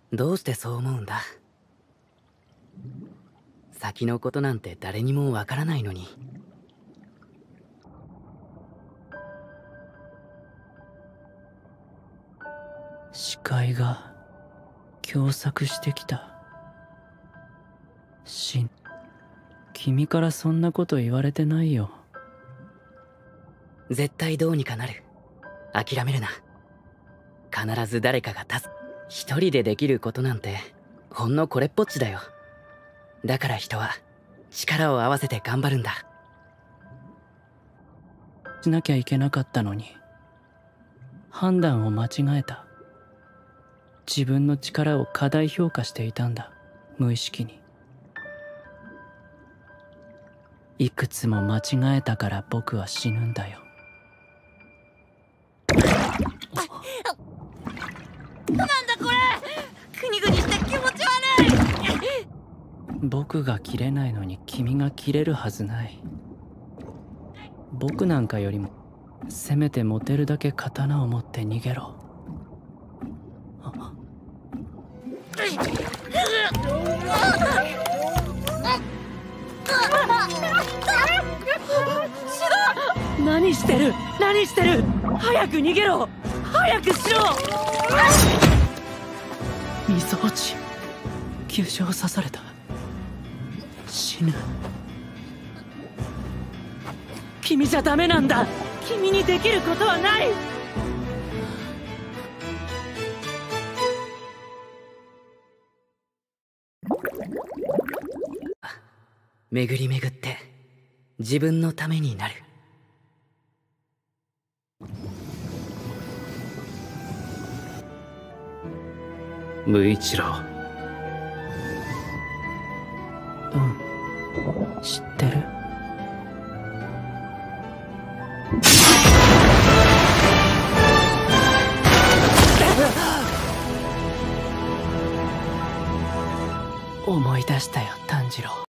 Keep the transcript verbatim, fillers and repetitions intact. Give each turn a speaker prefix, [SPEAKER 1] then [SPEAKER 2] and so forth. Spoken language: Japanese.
[SPEAKER 1] どうしてそう思うんだ？先のことなんて誰にもわからないのに。
[SPEAKER 2] 視界が狭窄してきた。シン、君からそんなこと言われてないよ。
[SPEAKER 1] 絶対どうにかなる。諦めるな。必ず誰かが助け。一人でできることなんてほんのこれっぽっちだよ。だから人は力を合わせて頑張るんだ。
[SPEAKER 2] しなきゃいけなかったのに判断を間違えた。自分の力を過大評価していたんだ、無意識に。いくつも間違えたから僕は死ぬんだよ。
[SPEAKER 3] なんだこれ、グニグニした気持ち悪い。
[SPEAKER 2] 僕が切れないのに君が切れるはずない。僕なんかよりもせめて持てるだけ刀を持って逃げろ。何してる何してる早く逃げろ、早くしろ。みぞおち、急所を刺された。死ぬ。君じゃダメなんだ。君にできることはない。
[SPEAKER 1] 巡り巡って自分のためになる。
[SPEAKER 4] 無一郎。
[SPEAKER 2] うん、知ってる。思い出したよ、炭治郎。